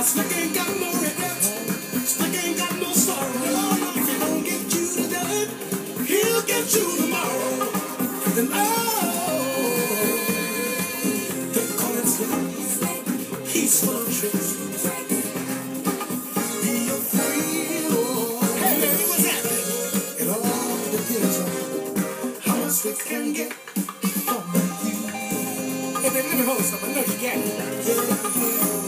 Slick ain't got no regrets. Slick ain't got no sorrow. If he don't get you today, he'll get you tomorrow. And they call him Slick. He's full of tricks. Be afraid, oh. Hey, baby, what's happening? It all depends on how much Slick can get from you. Hey, baby, let me hold something. I know you got it. Yeah.